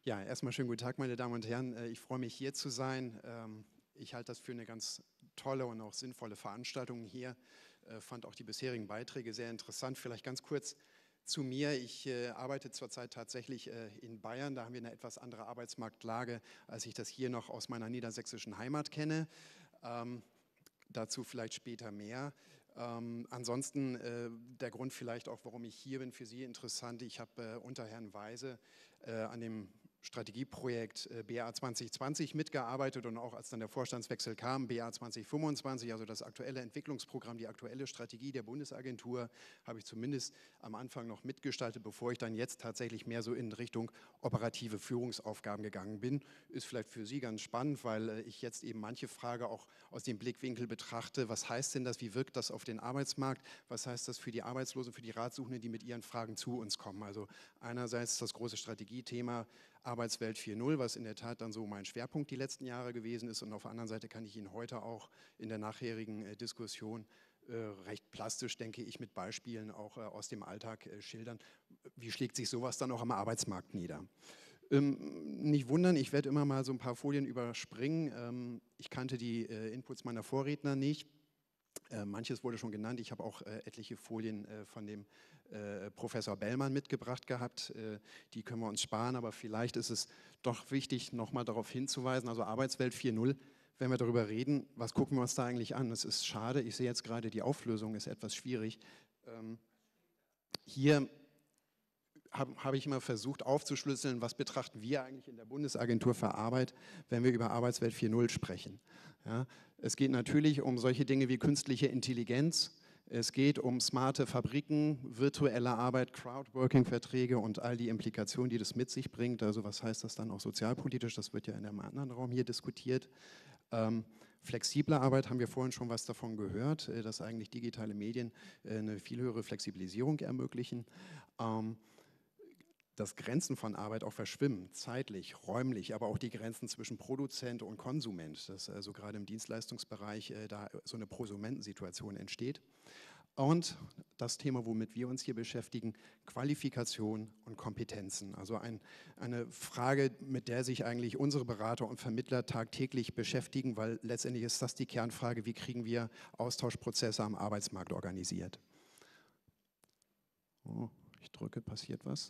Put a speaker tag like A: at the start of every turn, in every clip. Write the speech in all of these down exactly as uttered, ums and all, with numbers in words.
A: Ja, erstmal schönen guten Tag, meine Damen und Herren. Ich freue mich, hier zu sein. Ich halte das für eine ganz tolle und auch sinnvolle Veranstaltung hier. Ich fand auch die bisherigen Beiträge sehr interessant. Vielleicht ganz kurz zu mir. Ich arbeite zurzeit tatsächlich in Bayern. Da haben wir eine etwas andere Arbeitsmarktlage, als ich das hier noch aus meiner niedersächsischen Heimat kenne. Ähm, dazu vielleicht später mehr. Ähm, ansonsten äh, der Grund vielleicht auch, warum ich hier bin, für Sie interessant. Ich habe äh, unter Herrn Weise äh, an dem Strategieprojekt äh, B A zwanzig zwanzig mitgearbeitet und auch als dann der Vorstandswechsel kam, B A zwanzig fünfundzwanzig, also das aktuelle Entwicklungsprogramm, die aktuelle Strategie der Bundesagentur, habe ich zumindest am Anfang noch mitgestaltet, bevor ich dann jetzt tatsächlich mehr so in Richtung operative Führungsaufgaben gegangen bin. Ist vielleicht für Sie ganz spannend, weil äh, ich jetzt eben manche Frage auch aus dem Blickwinkel betrachte, was heißt denn das, wie wirkt das auf den Arbeitsmarkt, was heißt das für die Arbeitslosen, für die Ratsuchenden, die mit ihren Fragen zu uns kommen. Also einerseits das große Strategiethema Arbeitswelt vier Punkt null, was in der Tat dann so mein Schwerpunkt die letzten Jahre gewesen ist, und auf der anderen Seite kann ich Ihnen heute auch in der nachherigen äh, Diskussion äh, recht plastisch, denke ich, mit Beispielen auch äh, aus dem Alltag äh, schildern, wie schlägt sich sowas dann auch am Arbeitsmarkt nieder. Ähm, nicht wundern, ich werde immer mal so ein paar Folien überspringen. Ähm, ich kannte die äh, Inputs meiner Vorredner nicht. Äh, manches wurde schon genannt. Ich habe auch äh, etliche Folien äh, von dem äh, Professor Bellmann mitgebracht gehabt. Äh, die können wir uns sparen, aber vielleicht ist es doch wichtig, nochmal darauf hinzuweisen, also Arbeitswelt vier Punkt null, wenn wir darüber reden, was gucken wir uns da eigentlich an? Es ist schade, ich sehe jetzt gerade, die Auflösung ist etwas schwierig. Ähm, hier habe hab ich immer versucht aufzuschlüsseln, was betrachten wir eigentlich in der Bundesagentur für Arbeit, wenn wir über Arbeitswelt vier Punkt null sprechen. Ja, es geht natürlich um solche Dinge wie künstliche Intelligenz, es geht um smarte Fabriken, virtuelle Arbeit, Crowdworking-Verträge und all die Implikationen, die das mit sich bringt. Also was heißt das dann auch sozialpolitisch, das wird ja in einem anderen Raum hier diskutiert. Ähm, flexible Arbeit, haben wir vorhin schon was davon gehört, äh, dass eigentlich digitale Medien äh, eine viel höhere Flexibilisierung ermöglichen. Ähm, dass Grenzen von Arbeit auch verschwimmen, zeitlich, räumlich, aber auch die Grenzen zwischen Produzent und Konsument, dass also gerade im Dienstleistungsbereich äh, da so eine Prosumentensituation entsteht. Und das Thema, womit wir uns hier beschäftigen, Qualifikation und Kompetenzen. Also ein, eine Frage, mit der sich eigentlich unsere Berater und Vermittler tagtäglich beschäftigen, weil letztendlich ist das die Kernfrage, wie kriegen wir Austauschprozesse am Arbeitsmarkt organisiert. Oh, ich drücke, passiert was?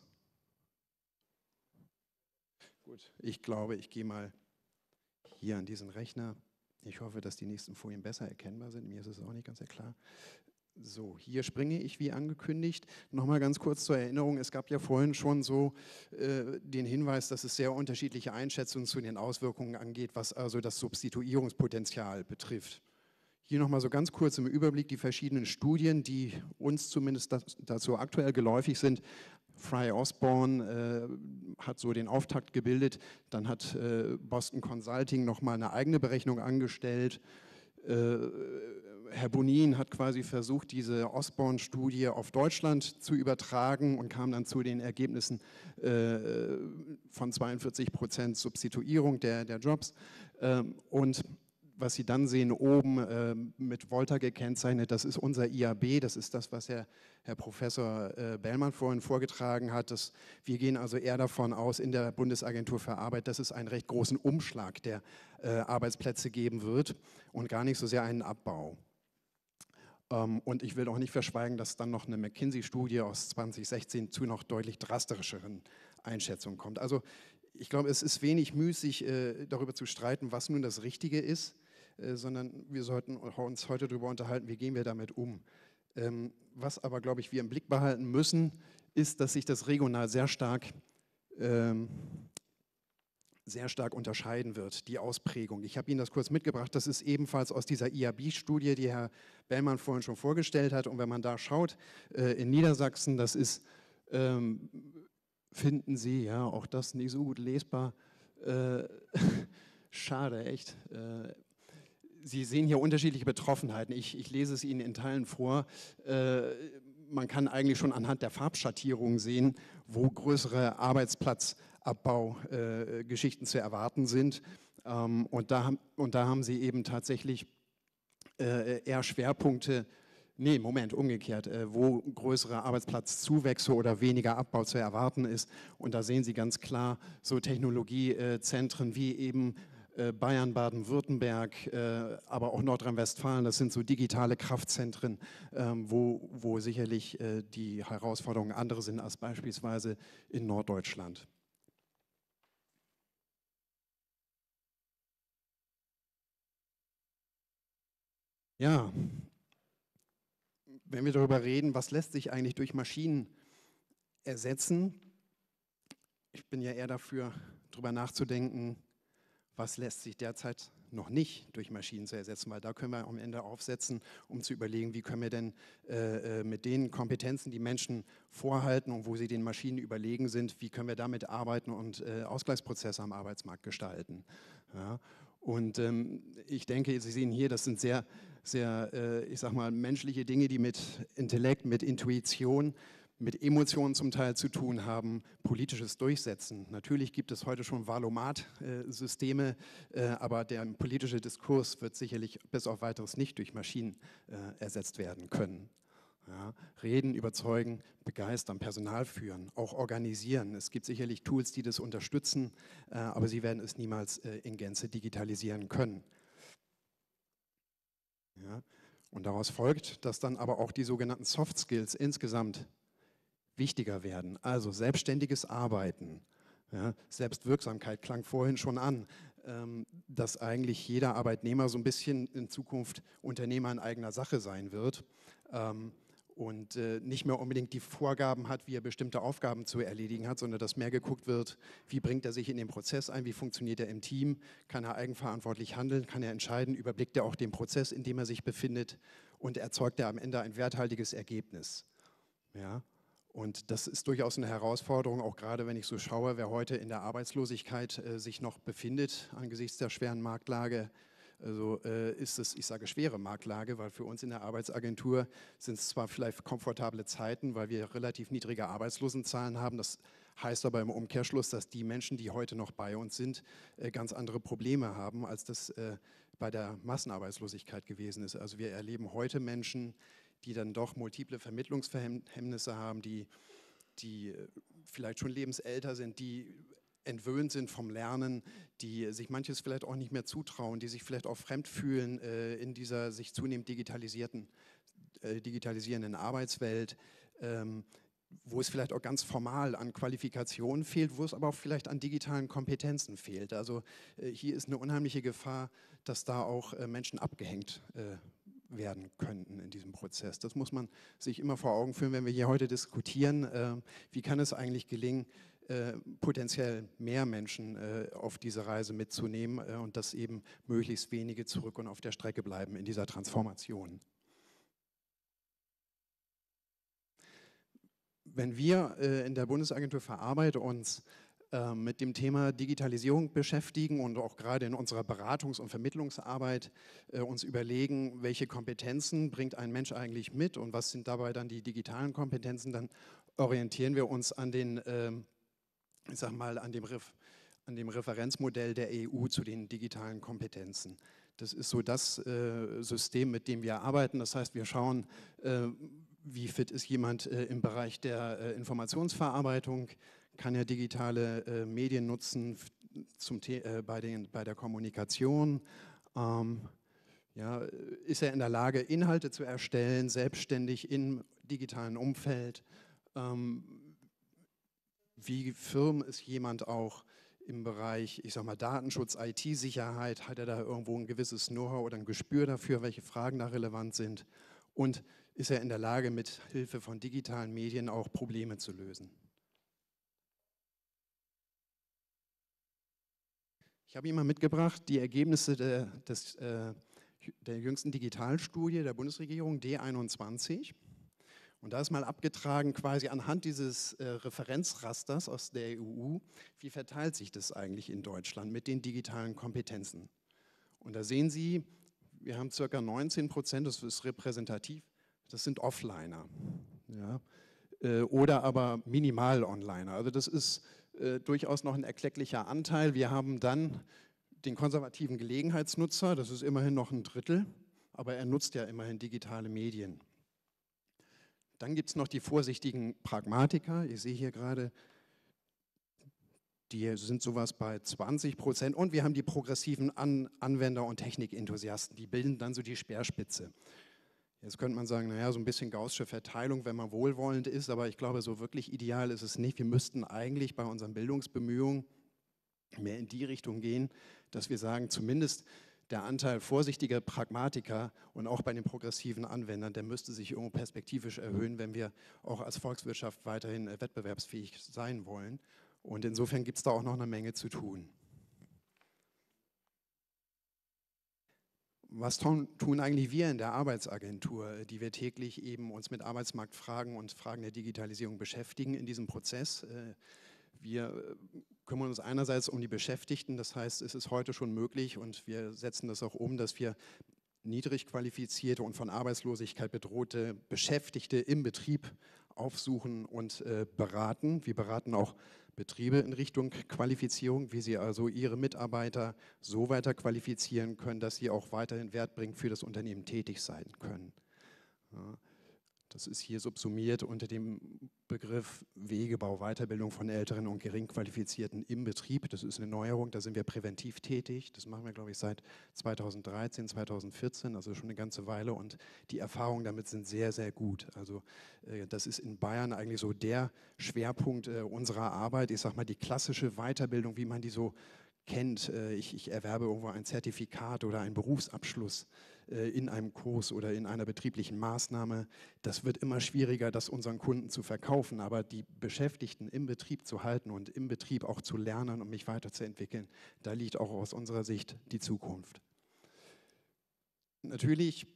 A: Gut, ich glaube, ich gehe mal hier an diesen Rechner. Ich hoffe, dass die nächsten Folien besser erkennbar sind. Mir ist es auch nicht ganz klar. So, hier springe ich wie angekündigt. Nochmal ganz kurz zur Erinnerung, es gab ja vorhin schon so äh, den Hinweis, dass es sehr unterschiedliche Einschätzungen zu den Auswirkungen angeht, was also das Substituierungspotenzial betrifft. Hier nochmal so ganz kurz im Überblick die verschiedenen Studien, die uns zumindest dazu aktuell geläufig sind. Fry Osborne äh, hat so den Auftakt gebildet, dann hat äh, Boston Consulting nochmal eine eigene Berechnung angestellt. Äh, Herr Bonin hat quasi versucht, diese Osborne-Studie auf Deutschland zu übertragen und kam dann zu den Ergebnissen äh, von zweiundvierzig Prozent Substituierung der, der Jobs. Ähm, und was Sie dann sehen oben äh, mit Volta gekennzeichnet, das ist unser I A B, das ist das, was Herr, Herr Professor äh, Bellmann vorhin vorgetragen hat. Dass wir gehen also eher davon aus, in der Bundesagentur für Arbeit, dass es einen recht großen Umschlag der äh, Arbeitsplätze geben wird und gar nicht so sehr einen Abbau. Ähm, und ich will auch nicht verschweigen, dass dann noch eine McKinsey-Studie aus zwanzig sechzehn zu noch deutlich drastischeren Einschätzungen kommt. Also ich glaube, es ist wenig müßig, äh, darüber zu streiten, was nun das Richtige ist, sondern wir sollten uns heute darüber unterhalten, wie gehen wir damit um. Ähm, was aber, glaube ich, wir im Blick behalten müssen, ist, dass sich das regional sehr stark, ähm, sehr stark unterscheiden wird, die Ausprägung. Ich habe Ihnen das kurz mitgebracht, das ist ebenfalls aus dieser I A B-Studie, die Herr Bellmann vorhin schon vorgestellt hat. Und wenn man da schaut, äh, in Niedersachsen, das ist, ähm, finden Sie, ja, auch das nicht so gut lesbar, äh, schade, echt. Äh, Sie sehen hier unterschiedliche Betroffenheiten. Ich, ich lese es Ihnen in Teilen vor. Äh, man kann eigentlich schon anhand der Farbschattierung sehen, wo größere Arbeitsplatzabbaugeschichten äh, zu erwarten sind. Ähm, und, da, und da haben Sie eben tatsächlich äh, eher Schwerpunkte Nee, Moment, umgekehrt, äh, wo größere Arbeitsplatzzuwächse oder weniger Abbau zu erwarten ist. Und da sehen Sie ganz klar so Technologiezentren wie eben äh, Bayern, Baden-Württemberg, äh, aber auch Nordrhein-Westfalen. Das sind so digitale Kraftzentren, ähm, wo, wo sicherlich äh, die Herausforderungen andere sind als beispielsweise in Norddeutschland. Ja, wenn wir darüber reden, was lässt sich eigentlich durch Maschinen ersetzen, ich bin ja eher dafür, darüber nachzudenken, was lässt sich derzeit noch nicht durch Maschinen zu ersetzen, weil da können wir am Ende aufsetzen, um zu überlegen, wie können wir denn äh, mit den Kompetenzen, die Menschen vorhalten und wo sie den Maschinen überlegen sind, wie können wir damit arbeiten und äh, Ausgleichsprozesse am Arbeitsmarkt gestalten. Ja. Und ähm, ich denke, Sie sehen hier, das sind sehr, sehr, äh, ich sag mal, menschliche Dinge, die mit Intellekt, mit Intuition, mit Emotionen zum Teil zu tun haben, politisches Durchsetzen. Natürlich gibt es heute schon Valomat-Systeme, äh, aber der politische Diskurs wird sicherlich bis auf weiteres nicht durch Maschinen äh, ersetzt werden können. Ja, reden, überzeugen, begeistern, Personal führen, auch organisieren. Es gibt sicherlich Tools, die das unterstützen, äh, aber sie werden es niemals äh, in Gänze digitalisieren können. Ja, und daraus folgt, dass dann aber auch die sogenannten Soft Skills insgesamt wichtiger werden. Also selbstständiges Arbeiten, ja, Selbstwirksamkeit klang vorhin schon an, ähm, dass eigentlich jeder Arbeitnehmer so ein bisschen in Zukunft Unternehmer in eigener Sache sein wird ähm, und äh, nicht mehr unbedingt die Vorgaben hat, wie er bestimmte Aufgaben zu erledigen hat, sondern dass mehr geguckt wird, wie bringt er sich in den Prozess ein, wie funktioniert er im Team, kann er eigenverantwortlich handeln, kann er entscheiden, überblickt er auch den Prozess, in dem er sich befindet und erzeugt er am Ende ein werthaltiges Ergebnis. Ja. Und das ist durchaus eine Herausforderung, auch gerade wenn ich so schaue, wer heute in der Arbeitslosigkeit äh, sich noch befindet angesichts der schweren Marktlage. Also äh, ist es, ich sage schwere Marktlage, weil für uns in der Arbeitsagentur sind es zwar vielleicht komfortable Zeiten, weil wir relativ niedrige Arbeitslosenzahlen haben. Das heißt aber im Umkehrschluss, dass die Menschen, die heute noch bei uns sind, äh, ganz andere Probleme haben, als das äh, bei der Massenarbeitslosigkeit gewesen ist. Also wir erleben heute Menschen, die dann doch multiple Vermittlungshemmnisse haben, die, die vielleicht schon lebensälter sind, die entwöhnt sind vom Lernen, die sich manches vielleicht auch nicht mehr zutrauen, die sich vielleicht auch fremd fühlen äh, in dieser sich zunehmend digitalisierten, äh, digitalisierenden Arbeitswelt, ähm, wo es vielleicht auch ganz formal an Qualifikationen fehlt, wo es aber auch vielleicht an digitalen Kompetenzen fehlt. Also äh, hier ist eine unheimliche Gefahr, dass da auch äh, Menschen abgehängt äh, werden könnten in diesem Prozess. Das muss man sich immer vor Augen führen, wenn wir hier heute diskutieren, äh, wie kann es eigentlich gelingen, äh, potenziell mehr Menschen äh, auf diese Reise mitzunehmen äh, und dass eben möglichst wenige zurück und auf der Strecke bleiben in dieser Transformation. Wenn wir äh, in der Bundesagentur für Arbeit uns äh, mit dem Thema Digitalisierung beschäftigen und auch gerade in unserer Beratungs- und Vermittlungsarbeit äh, uns überlegen, welche Kompetenzen bringt ein Mensch eigentlich mit und was sind dabei dann die digitalen Kompetenzen, dann orientieren wir uns an den, äh, ich sag mal, an dem, Ref an dem Referenzmodell der E U zu den digitalen Kompetenzen. Das ist so das äh, System, mit dem wir arbeiten. Das heißt, wir schauen, äh, wie fit ist jemand äh, im Bereich der äh, Informationsverarbeitung, kann er digitale äh, Medien nutzen zum äh, bei, den, bei der Kommunikation, ähm, ja, ist er in der Lage, Inhalte zu erstellen, selbstständig im digitalen Umfeld, ähm, wie firm ist jemand auch im Bereich, ich sag mal, Datenschutz, I T-Sicherheit, hat er da irgendwo ein gewisses Know-how oder ein Gespür dafür, welche Fragen da relevant sind und ist er in der Lage, mit Hilfe von digitalen Medien auch Probleme zu lösen. Ich habe Ihnen mal mitgebracht die Ergebnisse der, des, äh, der jüngsten Digitalstudie der Bundesregierung D einundzwanzig. Und da ist mal abgetragen, quasi anhand dieses äh, Referenzrasters aus der E U, wie verteilt sich das eigentlich in Deutschland mit den digitalen Kompetenzen. Und da sehen Sie, wir haben ca. neunzehn Prozent, das ist repräsentativ, das sind Offliner. Ja, äh, oder aber Minimal-Onliner. Also das ist äh, durchaus noch ein erklecklicher Anteil. Wir haben dann den konservativen Gelegenheitsnutzer, das ist immerhin noch ein Drittel, aber er nutzt ja immerhin digitale Medien. Dann gibt es noch die vorsichtigen Pragmatiker. Ich sehe hier gerade, die sind sowas bei zwanzig Prozent. Und wir haben die progressiven An Anwender- und Technikenthusiasten. Die bilden dann so die Speerspitze. Jetzt könnte man sagen, naja, so ein bisschen gaußsche Verteilung, wenn man wohlwollend ist. Aber ich glaube, so wirklich ideal ist es nicht. Wir müssten eigentlich bei unseren Bildungsbemühungen mehr in die Richtung gehen, dass wir sagen, zumindest der Anteil vorsichtiger Pragmatiker und auch bei den progressiven Anwendern, der müsste sich irgendwo perspektivisch erhöhen, wenn wir auch als Volkswirtschaft weiterhin wettbewerbsfähig sein wollen. Und insofern gibt es da auch noch eine Menge zu tun. Was tun, tun eigentlich wir in der Arbeitsagentur, die wir täglich eben uns mit Arbeitsmarktfragen und Fragen der Digitalisierung beschäftigen in diesem Prozess? Wir kümmern uns einerseits um die Beschäftigten, das heißt, es ist heute schon möglich und wir setzen das auch um, dass wir niedrig qualifizierte und von Arbeitslosigkeit bedrohte Beschäftigte im Betrieb aufsuchen und äh, beraten. Wir beraten auch Betriebe in Richtung Qualifizierung, wie sie also ihre Mitarbeiter so weiter qualifizieren können, dass sie auch weiterhin Wert bringen für das Unternehmen tätig sein können. Ja. Das ist hier subsumiert unter dem Begriff Wegebau, Weiterbildung von Älteren und Geringqualifizierten im Betrieb. Das ist eine Neuerung, da sind wir präventiv tätig. Das machen wir, glaube ich, seit zweitausenddreizehn, zweitausendvierzehn, also schon eine ganze Weile. Und die Erfahrungen damit sind sehr, sehr gut. Also das ist in Bayern eigentlich so der Schwerpunkt unserer Arbeit. Ich sage mal, die klassische Weiterbildung, wie man die so kennt. Ich, ich erwerbe irgendwo ein Zertifikat oder einen Berufsabschluss in einem Kurs oder in einer betrieblichen Maßnahme. Das wird immer schwieriger, das unseren Kunden zu verkaufen, aber die Beschäftigten im Betrieb zu halten und im Betrieb auch zu lernen und mich weiterzuentwickeln, da liegt auch aus unserer Sicht die Zukunft. Natürlich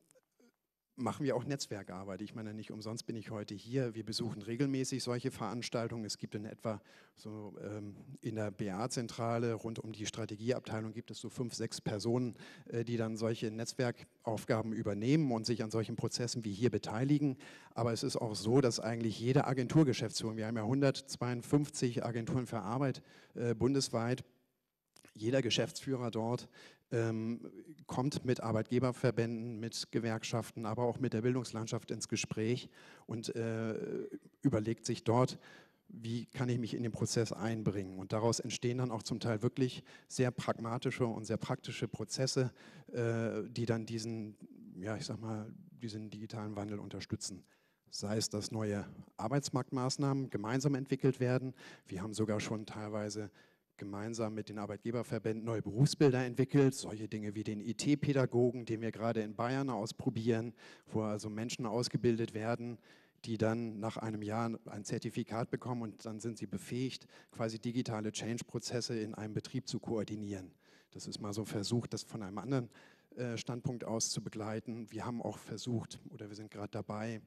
A: machen wir auch Netzwerkarbeit. Ich meine, nicht umsonst bin ich heute hier. Wir besuchen regelmäßig solche Veranstaltungen. Es gibt in etwa so ähm, in der B A-Zentrale rund um die Strategieabteilung gibt es so fünf, sechs Personen, äh, die dann solche Netzwerkaufgaben übernehmen und sich an solchen Prozessen wie hier beteiligen. Aber es ist auch so, dass eigentlich jede Agenturgeschäftsführung, wir haben ja hundertzweiundfünfzig Agenturen für Arbeit äh, bundesweit, jeder Geschäftsführer dort ähm, kommt mit Arbeitgeberverbänden, mit Gewerkschaften, aber auch mit der Bildungslandschaft ins Gespräch und äh, überlegt sich dort, wie kann ich mich in den Prozess einbringen. Und daraus entstehen dann auch zum Teil wirklich sehr pragmatische und sehr praktische Prozesse, äh, die dann diesen, ja, ich sag mal, diesen digitalen Wandel unterstützen. Sei es, dass neue Arbeitsmarktmaßnahmen gemeinsam entwickelt werden. Wir haben sogar schon teilweise gemeinsam mit den Arbeitgeberverbänden neue Berufsbilder entwickelt, solche Dinge wie den I T-Pädagogen, den wir gerade in Bayern ausprobieren, wo also Menschen ausgebildet werden, die dann nach einem Jahr ein Zertifikat bekommen und dann sind sie befähigt, quasi digitale Change-Prozesse in einem Betrieb zu koordinieren. Das ist mal so ein Versuch, das von einem anderen äh, Standpunkt aus zu begleiten. Wir haben auch versucht, oder wir sind gerade dabei,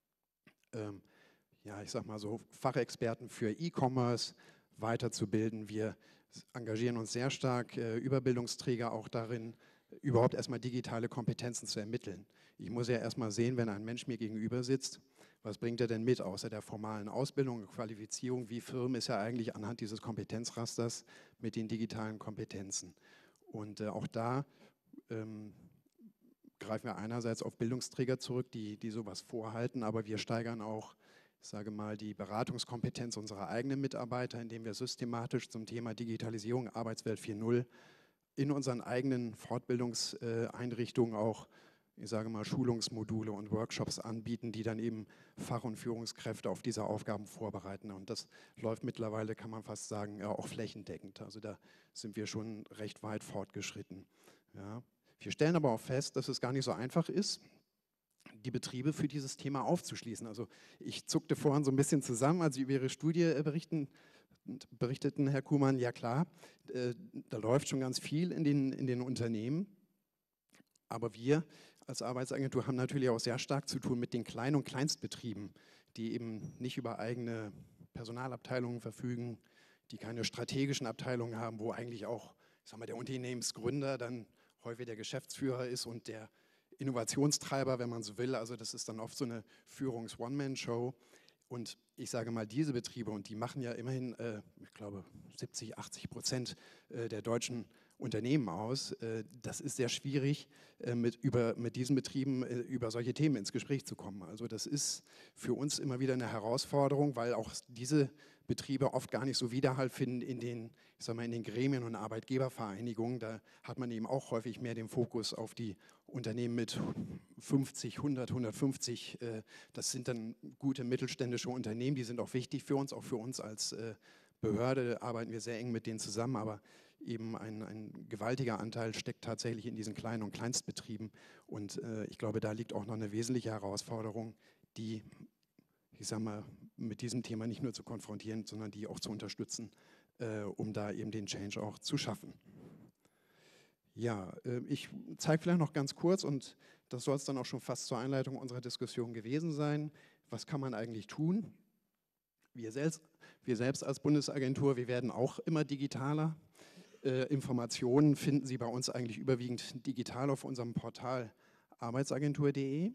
A: ähm, ja, ich sag mal so, Fachexperten für E-Commerce weiterzubilden. Wir engagieren uns sehr stark, äh, Überbildungsträger auch darin, überhaupt erstmal digitale Kompetenzen zu ermitteln. Ich muss ja erstmal sehen, wenn ein Mensch mir gegenüber sitzt, was bringt er denn mit, außer der formalen Ausbildung und Qualifizierung? Wie firm ist er eigentlich anhand dieses Kompetenzrasters mit den digitalen Kompetenzen? Und äh, auch da ähm, greifen wir einerseits auf Bildungsträger zurück, die, die sowas vorhalten, aber wir steigern auch, ich sage mal, die Beratungskompetenz unserer eigenen Mitarbeiter, indem wir systematisch zum Thema Digitalisierung, Arbeitswelt vier Punkt null in unseren eigenen Fortbildungseinrichtungen auch, ich sage mal, Schulungsmodule und Workshops anbieten, die dann eben Fach- und Führungskräfte auf diese Aufgaben vorbereiten. Und das läuft mittlerweile, kann man fast sagen, ja, auch flächendeckend. Also da sind wir schon recht weit fortgeschritten. Ja. Wir stellen aber auch fest, dass es gar nicht so einfach ist, die Betriebe für dieses Thema aufzuschließen. Also ich zuckte vorhin so ein bisschen zusammen, als Sie über Ihre Studie berichten, berichteten, Herr Kuhmann, ja klar, äh, da läuft schon ganz viel in den, in den Unternehmen, aber wir als Arbeitsagentur haben natürlich auch sehr stark zu tun mit den Klein- und Kleinstbetrieben, die eben nicht über eigene Personalabteilungen verfügen, die keine strategischen Abteilungen haben, wo eigentlich auch, ich sag mal, der Unternehmensgründer dann häufig der Geschäftsführer ist und der Innovationstreiber, wenn man so will. Also das ist dann oft so eine Führungs-One-Man-Show. Und ich sage mal, diese Betriebe, und die machen ja immerhin, äh, ich glaube, siebzig, achtzig Prozent der deutschen Unternehmen aus. Äh, das ist sehr schwierig, äh, mit, über, mit diesen Betrieben äh, über solche Themen ins Gespräch zu kommen. Also das ist für uns immer wieder eine Herausforderung, weil auch diese Betriebe oft gar nicht so Widerhall finden in den, ich sag mal, in den Gremien und Arbeitgebervereinigungen. Da hat man eben auch häufig mehr den Fokus auf die Unternehmen mit fünfzig, hundert, hundertfünfzig. Äh, das sind dann gute mittelständische Unternehmen, die sind auch wichtig für uns, auch für uns als äh, Behörde arbeiten wir sehr eng mit denen zusammen, aber eben ein, ein gewaltiger Anteil steckt tatsächlich in diesen kleinen und Kleinstbetrieben. Und äh, ich glaube, da liegt auch noch eine wesentliche Herausforderung, die, ich sage mal, mit diesem Thema nicht nur zu konfrontieren, sondern die auch zu unterstützen, äh, um da eben den Change auch zu schaffen. Ja, äh, ich zeige vielleicht noch ganz kurz, und das soll es dann auch schon fast zur Einleitung unserer Diskussion gewesen sein. Was kann man eigentlich tun? Wir selbst, wir selbst als Bundesagentur, wir werden auch immer digitaler. Äh, Informationen finden Sie bei uns eigentlich überwiegend digital auf unserem Portal arbeitsagentur punkt de.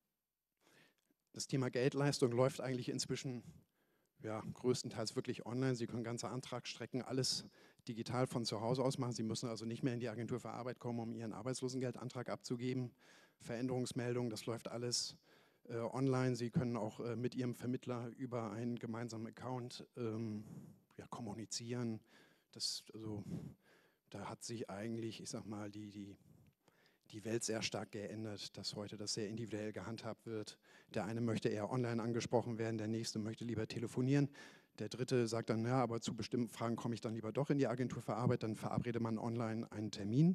A: Das Thema Geldleistung läuft eigentlich inzwischen ja, größtenteils wirklich online. Sie können ganze Antragsstrecken, alles digital von zu Hause aus machen. Sie müssen also nicht mehr in die Agentur für Arbeit kommen, um Ihren Arbeitslosengeldantrag abzugeben. Veränderungsmeldungen, das läuft alles äh, online. Sie können auch äh, mit Ihrem Vermittler über einen gemeinsamen Account ähm, ja, kommunizieren. Das, also, da hat sich eigentlich, ich sag mal, die, die, die Welt sehr stark geändert, dass heute das sehr individuell gehandhabt wird. Der eine möchte eher online angesprochen werden, der nächste möchte lieber telefonieren. Der dritte sagt dann, ja, aber zu bestimmten Fragen komme ich dann lieber doch in die Agentur für Arbeit, dann verabredet man online einen Termin.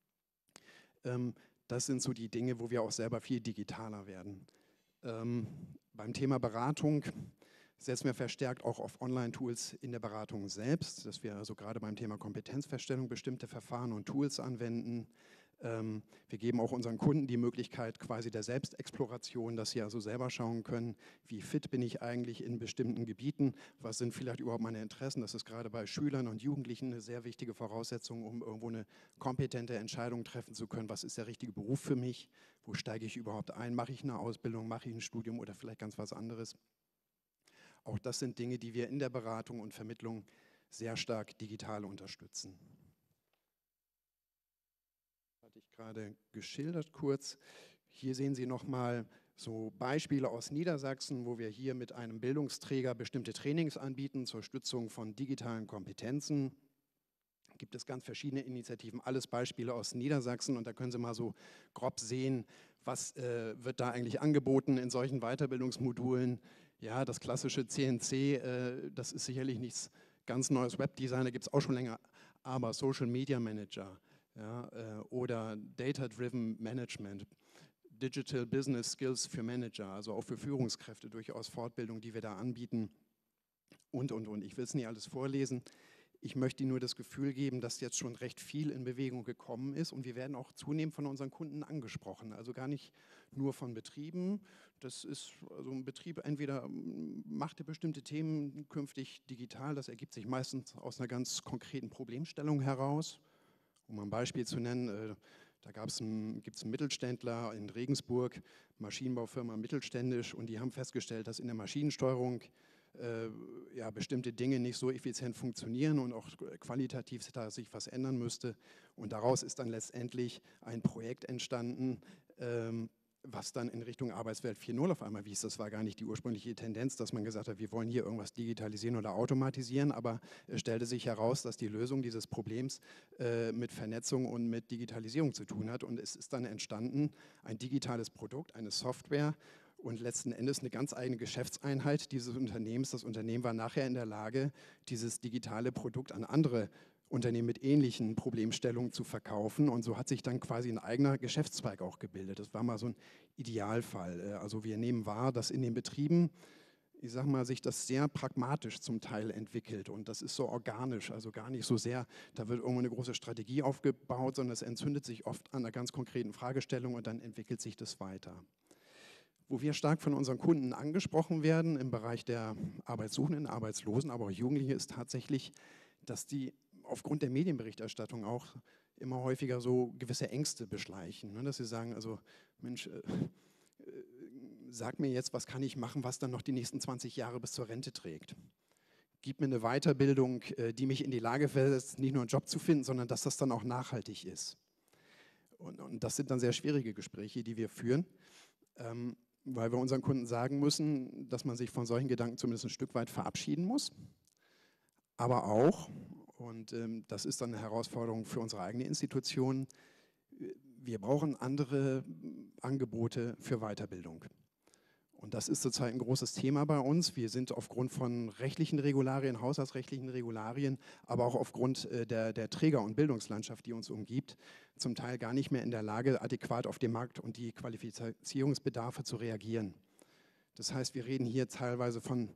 A: Ähm, das sind so die Dinge, wo wir auch selber viel digitaler werden. Ähm, beim Thema Beratung setzen wir verstärkt auch auf Online-Tools in der Beratung selbst, dass wir also gerade beim Thema Kompetenzfeststellung bestimmte Verfahren und Tools anwenden. Ähm, wir geben auch unseren Kunden die Möglichkeit quasi der Selbstexploration, dass sie also selber schauen können, wie fit bin ich eigentlich in bestimmten Gebieten, was sind vielleicht überhaupt meine Interessen. Das ist gerade bei Schülern und Jugendlichen eine sehr wichtige Voraussetzung, um irgendwo eine kompetente Entscheidung treffen zu können. Was ist der richtige Beruf für mich? Wo steige ich überhaupt ein? Mache ich eine Ausbildung, mache ich ein Studium oder vielleicht ganz was anderes? Auch das sind Dinge, die wir in der Beratung und Vermittlung sehr stark digital unterstützen. Das hatte ich gerade geschildert kurz. Hier sehen Sie nochmal so Beispiele aus Niedersachsen, wo wir hier mit einem Bildungsträger bestimmte Trainings anbieten zur Stützung von digitalen Kompetenzen. Gibt es ganz verschiedene Initiativen, alles Beispiele aus Niedersachsen, und da können Sie mal so grob sehen, was äh, wird da eigentlich angeboten in solchen Weiterbildungsmodulen. Ja, das klassische C N C, äh, das ist sicherlich nichts ganz Neues. Webdesigner gibt es auch schon länger, aber Social Media Manager, ja, äh, oder Data-Driven Management, Digital Business Skills für Manager, also auch für Führungskräfte durchaus Fortbildung, die wir da anbieten, und, und, und. Ich will es nicht alles vorlesen. Ich möchte Ihnen nur das Gefühl geben, dass jetzt schon recht viel in Bewegung gekommen ist, und wir werden auch zunehmend von unseren Kunden angesprochen. Also gar nicht nur von Betrieben. Das ist also ein Betrieb, entweder macht er bestimmte Themen künftig digital, das ergibt sich meistens aus einer ganz konkreten Problemstellung heraus. Um ein Beispiel zu nennen, äh, da gibt es einen Mittelständler in Regensburg, Maschinenbaufirma mittelständisch, und die haben festgestellt, dass in der Maschinensteuerung äh, ja, bestimmte Dinge nicht so effizient funktionieren und auch qualitativ da sich was ändern müsste. Und daraus ist dann letztendlich ein Projekt entstanden, ähm, was dann in Richtung Arbeitswelt vier Punkt null auf einmal wies. Das war gar nicht die ursprüngliche Tendenz, dass man gesagt hat, wir wollen hier irgendwas digitalisieren oder automatisieren, aber es stellte sich heraus, dass die Lösung dieses Problems äh, mit Vernetzung und mit Digitalisierung zu tun hat, und es ist dann entstanden ein digitales Produkt, eine Software und letzten Endes eine ganz eigene Geschäftseinheit dieses Unternehmens. Das Unternehmen war nachher in der Lage, dieses digitale Produkt an andere Unternehmen mit ähnlichen Problemstellungen zu verkaufen, und so hat sich dann quasi ein eigener Geschäftszweig auch gebildet. Das war mal so ein Idealfall. Also wir nehmen wahr, dass in den Betrieben, ich sage mal, sich das sehr pragmatisch zum Teil entwickelt, und das ist so organisch, also gar nicht so sehr, da wird irgendwo eine große Strategie aufgebaut, sondern es entzündet sich oft an einer ganz konkreten Fragestellung und dann entwickelt sich das weiter. Wo wir stark von unseren Kunden angesprochen werden im Bereich der Arbeitssuchenden, Arbeitslosen, aber auch Jugendliche, ist tatsächlich, dass die aufgrund der Medienberichterstattung auch immer häufiger so gewisse Ängste beschleichen, ne? Dass sie sagen, also Mensch, äh, äh, sag mir jetzt, was kann ich machen, was dann noch die nächsten zwanzig Jahre bis zur Rente trägt. gib mir eine Weiterbildung, äh, die mich in die Lage versetzt, nicht nur einen Job zu finden, sondern dass das dann auch nachhaltig ist. Und, und das sind dann sehr schwierige Gespräche, die wir führen, ähm, weil wir unseren Kunden sagen müssen, dass man sich von solchen Gedanken zumindest ein Stück weit verabschieden muss. Aber auch, und ähm, das ist dann eine Herausforderung für unsere eigene Institution, wir brauchen andere Angebote für Weiterbildung. Und das ist zurzeit ein großes Thema bei uns. Wir sind aufgrund von rechtlichen Regularien, haushaltsrechtlichen Regularien, aber auch aufgrund äh, der, der Träger- und Bildungslandschaft, die uns umgibt, zum Teil gar nicht mehr in der Lage, adäquat auf den Markt und die Qualifizierungsbedarfe zu reagieren. Das heißt, wir reden hier teilweise von,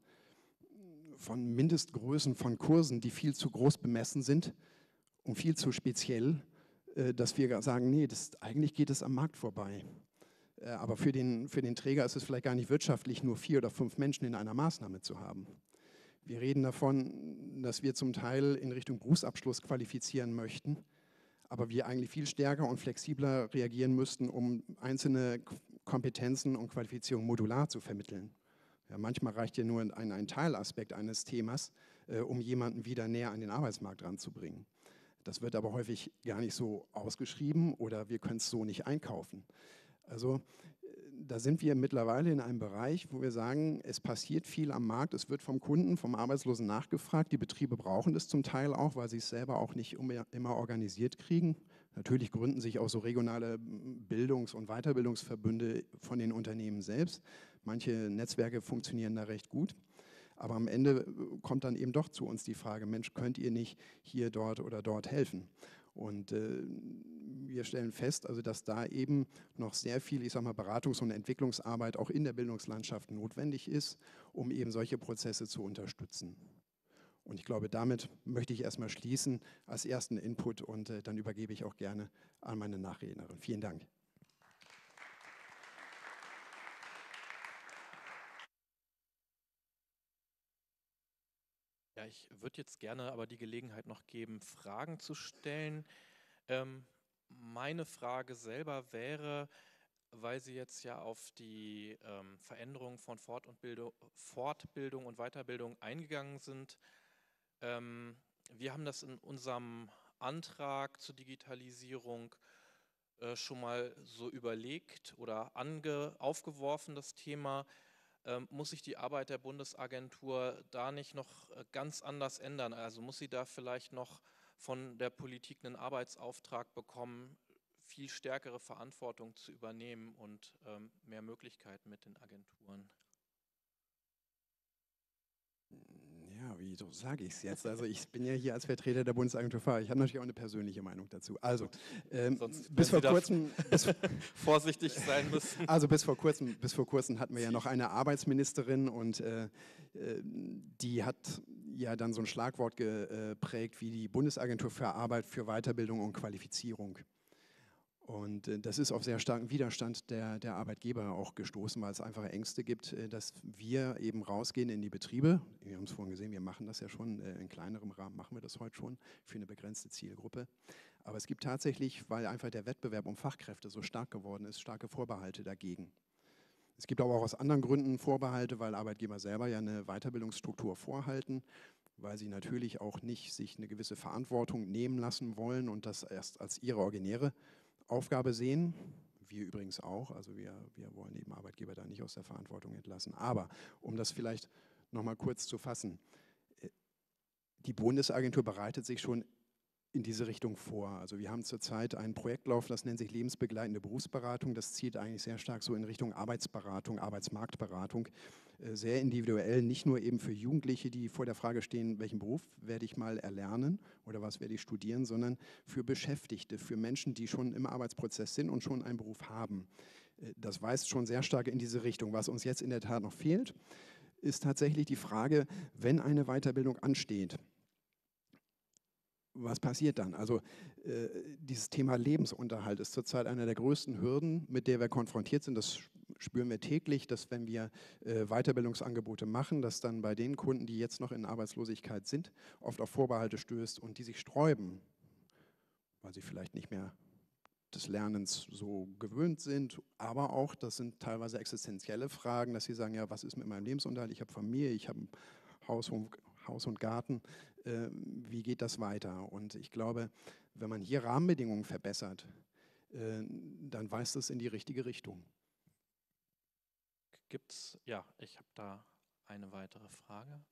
A: von Mindestgrößen von Kursen, die viel zu groß bemessen sind und viel zu speziell, äh, dass wir sagen, nee, das, eigentlich geht es am Markt vorbei. Aber für den, für den Träger ist es vielleicht gar nicht wirtschaftlich, nur vier oder fünf Menschen in einer Maßnahme zu haben. Wir reden davon, dass wir zum Teil in Richtung Berufsabschluss qualifizieren möchten, aber wir eigentlich viel stärker und flexibler reagieren müssten, um einzelne Kompetenzen und Qualifizierungen modular zu vermitteln. Ja, manchmal reicht ja nur ein, ein Teilaspekt eines Themas, äh, um jemanden wieder näher an den Arbeitsmarkt ranzubringen. Das wird aber häufig gar nicht so ausgeschrieben oder wir können es so nicht einkaufen. Also da sind wir mittlerweile in einem Bereich, wo wir sagen, es passiert viel am Markt, es wird vom Kunden, vom Arbeitslosen nachgefragt, die Betriebe brauchen es zum Teil auch, weil sie es selber auch nicht immer organisiert kriegen. Natürlich gründen sich auch so regionale Bildungs- und Weiterbildungsverbünde von den Unternehmen selbst. Manche Netzwerke funktionieren da recht gut. Aber am Ende kommt dann eben doch zu uns die Frage, Mensch, könnt ihr nicht hier, dort oder dort helfen? Und äh, wir stellen fest, also dass da eben noch sehr viel, ich sag mal, Beratungs- und Entwicklungsarbeit auch in der Bildungslandschaft notwendig ist, um eben solche Prozesse zu unterstützen. Und ich glaube, damit möchte ich erstmal schließen als ersten Input und äh, dann übergebe ich auch gerne an meine Nachrednerin. Vielen Dank.
B: Ja, ich würde jetzt gerne aber die Gelegenheit noch geben, Fragen zu stellen. Ähm, meine Frage selber wäre, weil Sie jetzt ja auf die ähm, Veränderung von Fort- und Bildung, Fortbildung und Weiterbildung eingegangen sind. Ähm, wir haben das in unserem Antrag zur Digitalisierung äh, schon mal so überlegt oder ange, aufgeworfen, das Thema. Ähm, muss sich die Arbeit der Bundesagentur da nicht noch äh, ganz anders ändern? Also muss sie da vielleicht noch von der Politik einen Arbeitsauftrag bekommen, viel stärkere Verantwortung zu übernehmen und ähm, mehr Möglichkeiten mit den Agenturen?
A: Ja, wie so sage ich es jetzt? Also ich bin ja hier als Vertreter der Bundesagentur für Arbeit. Ich habe natürlich auch eine persönliche Meinung dazu. Also ähm,
B: Sonst,
A: bis vor
B: Sie
A: kurzem, bis,
B: vorsichtig sein müssen.
A: also bis vor kurzem, bis vor kurzem hatten wir ja noch eine Arbeitsministerin und äh, die hat ja dann so ein Schlagwort geprägt wie die Bundesagentur für Arbeit für Weiterbildung und Qualifizierung. Und äh, das ist auf sehr starken Widerstand der, der Arbeitgeber auch gestoßen, weil es einfach Ängste gibt, äh, dass wir eben rausgehen in die Betriebe. Wir haben es vorhin gesehen, wir machen das ja schon, äh, in kleinerem Rahmen machen wir das heute schon für eine begrenzte Zielgruppe. Aber es gibt tatsächlich, weil einfach der Wettbewerb um Fachkräfte so stark geworden ist, starke Vorbehalte dagegen. Es gibt aber auch aus anderen Gründen Vorbehalte, weil Arbeitgeber selber ja eine Weiterbildungsstruktur vorhalten, weil sie natürlich auch nicht sich eine gewisse Verantwortung nehmen lassen wollen und das erst als ihre originäre Aufgabe sehen, wir übrigens auch, also wir, wir wollen eben Arbeitgeber da nicht aus der Verantwortung entlassen. Aber um das vielleicht nochmal kurz zu fassen, die Bundesagentur bereitet sich schon in diese Richtung vor. Also wir haben zurzeit einen Projektlauf, das nennt sich lebensbegleitende Berufsberatung. Das zielt eigentlich sehr stark so in Richtung Arbeitsberatung, Arbeitsmarktberatung, sehr individuell, nicht nur eben für Jugendliche, die vor der Frage stehen, welchen Beruf werde ich mal erlernen oder was werde ich studieren, sondern für Beschäftigte, für Menschen, die schon im Arbeitsprozess sind und schon einen Beruf haben. Das weist schon sehr stark in diese Richtung. Was uns jetzt in der Tat noch fehlt, ist tatsächlich die Frage, wenn eine Weiterbildung ansteht, was passiert dann? Also äh, dieses Thema Lebensunterhalt ist zurzeit eine der größten Hürden, mit der wir konfrontiert sind. Das spüren wir täglich, dass wenn wir äh, Weiterbildungsangebote machen, dass dann bei den Kunden, die jetzt noch in Arbeitslosigkeit sind, oft auf Vorbehalte stößt und die sich sträuben, weil sie vielleicht nicht mehr des Lernens so gewöhnt sind, aber auch, das sind teilweise existenzielle Fragen, dass sie sagen, ja, was ist mit meinem Lebensunterhalt? Ich habe Familie, ich habe ein Haus, Haus und Garten, äh, wie geht das weiter? Und ich glaube, wenn man hier Rahmenbedingungen verbessert, äh, dann weist es in die richtige Richtung.
B: Gibt's, ja, ich habe da eine weitere Frage.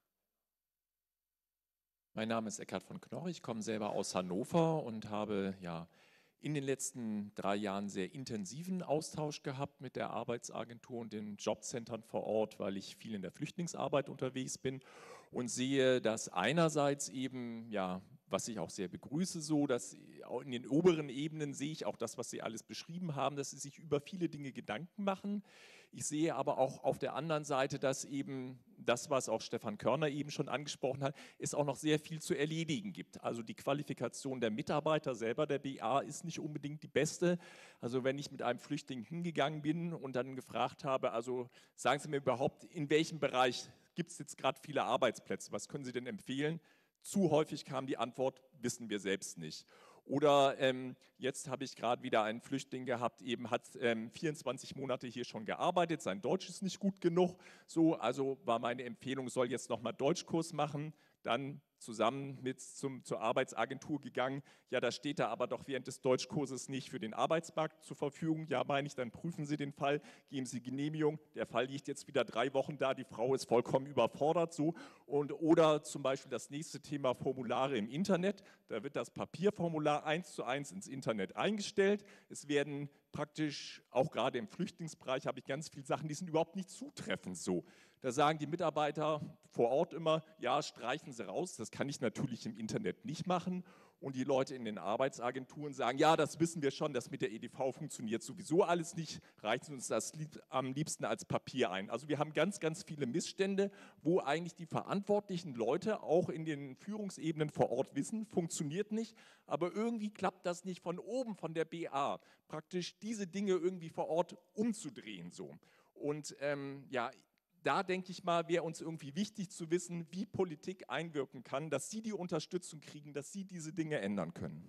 C: Mein Name ist Eckhard von Knorr, ich komme selber aus Hannover und habe ja in den letzten drei Jahren sehr intensiven Austausch gehabt mit der Arbeitsagentur und den Jobcentern vor Ort, weil ich viel in der Flüchtlingsarbeit unterwegs bin und sehe, dass einerseits eben, ja, was ich auch sehr begrüße, so, dass in den oberen Ebenen sehe ich auch das, was Sie alles beschrieben haben, dass Sie sich über viele Dinge Gedanken machen. Ich sehe aber auch auf der anderen Seite, dass eben das, was auch Stefan Körner eben schon angesprochen hat, es auch noch sehr viel zu erledigen gibt. Also die Qualifikation der Mitarbeiter selber der B A ist nicht unbedingt die beste. Also wenn ich mit einem Flüchtling hingegangen bin und dann gefragt habe, also sagen Sie mir überhaupt, in welchem Bereich gibt es jetzt gerade viele Arbeitsplätze, was können Sie denn empfehlen? Zu häufig kam die Antwort, wissen wir selbst nicht. Oder ähm, jetzt habe ich gerade wieder einen Flüchtling gehabt, eben hat ähm, vierundzwanzig Monate hier schon gearbeitet, sein Deutsch ist nicht gut genug. So, also war meine Empfehlung, soll jetzt nochmal Deutschkurs machen, dann zusammen mit zum, zur Arbeitsagentur gegangen. Ja, da steht er aber doch während des Deutschkurses nicht für den Arbeitsmarkt zur Verfügung. Ja, meine ich, dann prüfen Sie den Fall, geben Sie Genehmigung. Der Fall liegt jetzt wieder drei Wochen da, die Frau ist vollkommen überfordert. So. Und, oder zum Beispiel das nächste Thema Formulare im Internet. Da wird das Papierformular eins zu eins ins Internet eingestellt. Es werden praktisch, auch gerade im Flüchtlingsbereich habe ich ganz viele Sachen, die sind überhaupt nicht zutreffend so. Da sagen die Mitarbeiter vor Ort immer, ja, streichen Sie raus. Das kann ich natürlich im Internet nicht machen. Und die Leute in den Arbeitsagenturen sagen, ja, das wissen wir schon, das mit der E D V funktioniert sowieso alles nicht, reichen uns das lieb, am liebsten als Papier ein. Also wir haben ganz, ganz viele Missstände, wo eigentlich die verantwortlichen Leute auch in den Führungsebenen vor Ort wissen, funktioniert nicht, aber irgendwie klappt das nicht von oben, von der B A, praktisch diese Dinge irgendwie vor Ort umzudrehen. So. Und ähm, ja, da denke ich mal, wäre uns irgendwie wichtig zu wissen, wie Politik einwirken kann, dass sie die Unterstützung kriegen, dass sie diese Dinge ändern können.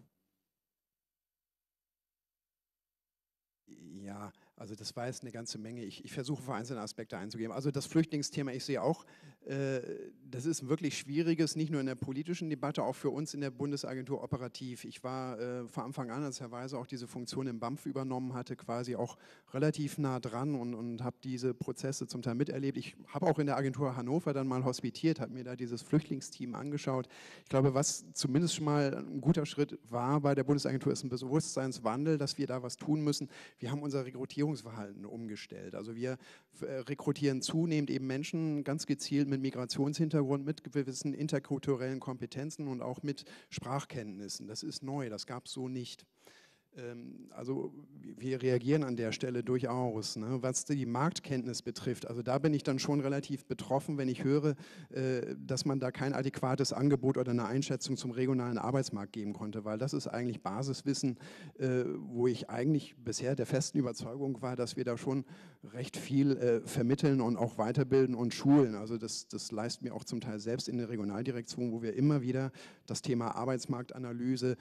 A: Ja, also das war jetzt eine ganze Menge. Ich, ich versuche auf einzelne Aspekte einzugehen. Also das Flüchtlingsthema, ich sehe auch, äh, das ist ein wirklich schwieriges, nicht nur in der politischen Debatte, auch für uns in der Bundesagentur operativ. Ich war äh, von Anfang an, als Herr Weise auch diese Funktion im B A M F übernommen hatte, quasi auch relativ nah dran und, und habe diese Prozesse zum Teil miterlebt. Ich habe auch in der Agentur Hannover dann mal hospitiert, habe mir da dieses Flüchtlingsteam angeschaut. Ich glaube, was zumindest schon mal ein guter Schritt war bei der Bundesagentur, ist ein Bewusstseinswandel, dass wir da was tun müssen. Wir haben unser Rekrutierungsverhalten umgestellt. Also wir rekrutieren zunehmend eben Menschen ganz gezielt mit Migrationshintergrund, mit gewissen interkulturellen Kompetenzen und auch mit Sprachkenntnissen. Das ist neu, das gab es so nicht. Also wir reagieren an der Stelle durchaus, ne? Was die Marktkenntnis betrifft. Also da bin ich dann schon relativ betroffen, wenn ich höre, dass man da kein adäquates Angebot oder eine Einschätzung zum regionalen Arbeitsmarkt geben konnte, weil das ist eigentlich Basiswissen, wo ich eigentlich bisher der festen Überzeugung war, dass wir da schon recht viel vermitteln und auch weiterbilden und schulen. Also das, das leisten wir auch zum Teil selbst in der Regionaldirektion, wo wir immer wieder das Thema Arbeitsmarktanalyse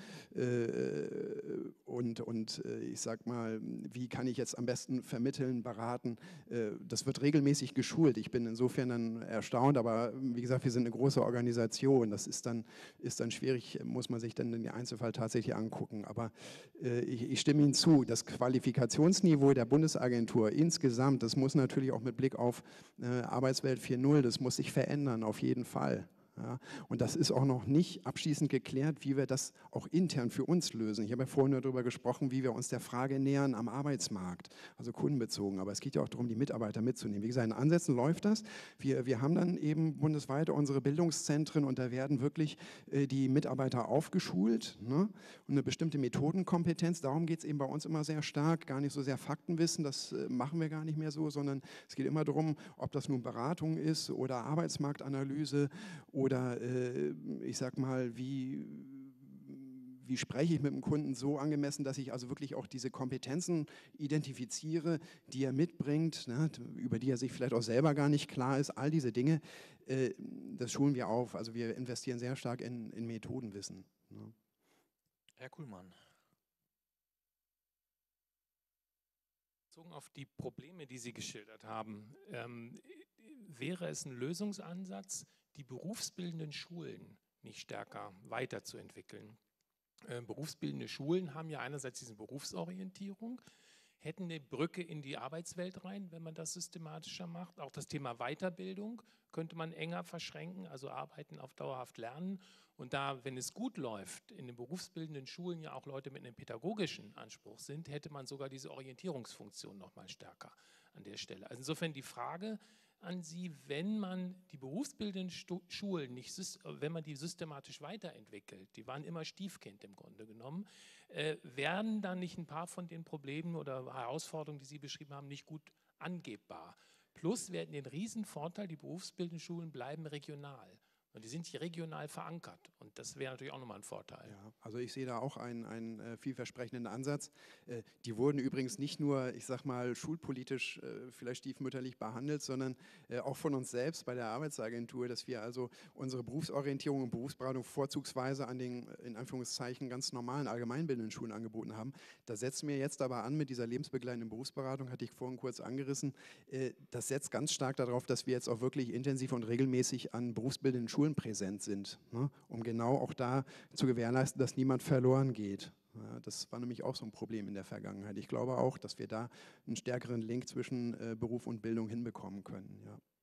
A: und Und, und ich sag mal, wie kann ich jetzt am besten vermitteln, beraten? Das wird regelmäßig geschult. Ich bin insofern dann erstaunt, aber wie gesagt, wir sind eine große Organisation. Das ist dann, ist dann schwierig, muss man sich dann den Einzelfall tatsächlich angucken. Aber ich, ich stimme Ihnen zu, das Qualifikationsniveau der Bundesagentur insgesamt, das muss natürlich auch mit Blick auf Arbeitswelt vier Punkt null, das muss sich verändern, auf jeden Fall. Ja, und das ist auch noch nicht abschließend geklärt, wie wir das auch intern für uns lösen. Ich habe ja vorhin darüber gesprochen, wie wir uns der Frage nähern am Arbeitsmarkt, also kundenbezogen. Aber es geht ja auch darum, die Mitarbeiter mitzunehmen. Wie gesagt, in Ansätzen läuft das. Wir, wir haben dann eben bundesweit unsere Bildungszentren und da werden wirklich äh, die Mitarbeiter aufgeschult, ne? Und eine bestimmte Methodenkompetenz. Darum geht es eben bei uns immer sehr stark. Gar nicht so sehr Faktenwissen, das äh, machen wir gar nicht mehr so, sondern es geht immer darum, ob das nun Beratung ist oder Arbeitsmarktanalyse oder Oder äh, ich sag mal, wie, wie spreche ich mit dem Kunden so angemessen, dass ich also wirklich auch diese Kompetenzen identifiziere, die er mitbringt, ne, über die er sich vielleicht auch selber gar nicht klar ist. All diese Dinge, äh, das schulen wir auf. Also wir investieren sehr stark in, in Methodenwissen. Ne.
B: Herr Kuhlmann.
D: Bezogen auf die Probleme, die Sie geschildert haben, ähm, wäre es ein Lösungsansatz, die berufsbildenden Schulen nicht stärker weiterzuentwickeln. Äh, berufsbildende Schulen haben ja einerseits diese Berufsorientierung, hätten eine Brücke in die Arbeitswelt rein, wenn man das systematischer macht. Auch das Thema Weiterbildung könnte man enger verschränken, also Arbeiten auf dauerhaft Lernen. Und da, wenn es gut läuft, in den berufsbildenden Schulen ja auch Leute mit einem pädagogischen Anspruch sind, hätte man sogar diese Orientierungsfunktion noch mal stärker an der Stelle. Also insofern die Frage an Sie, wenn man die berufsbildenden Stu- Schulen nicht, wenn man die systematisch weiterentwickelt, die waren immer Stiefkind im Grunde genommen, äh, werden dann nicht ein paar von den Problemen oder Herausforderungen, die Sie beschrieben haben, nicht gut angehbar. Plus, wir hätten den Riesenvorteil, die berufsbildenden Schulen bleiben regional. Und die sind hier regional verankert. Und das wäre natürlich auch nochmal ein Vorteil.
A: Ja, also ich sehe da auch einen, einen äh, vielversprechenden Ansatz. Äh, die wurden übrigens nicht nur, ich sag mal, schulpolitisch äh, vielleicht stiefmütterlich behandelt, sondern äh, auch von uns selbst bei der Arbeitsagentur, dass wir also unsere Berufsorientierung und Berufsberatung vorzugsweise an den, in Anführungszeichen, ganz normalen allgemeinbildenden Schulen angeboten haben. Da setzen wir jetzt aber an mit dieser lebensbegleitenden Berufsberatung, hatte ich vorhin kurz angerissen. Äh, das setzt ganz stark darauf, dass wir jetzt auch wirklich intensiv und regelmäßig an berufsbildenden Schulen präsent sind, ne, um genau auch da zu gewährleisten, dass niemand verloren geht. Ja, das war nämlich auch so ein Problem in der Vergangenheit. Ich glaube auch, dass wir da einen stärkeren Link zwischen äh, Beruf und Bildung hinbekommen können. Ja.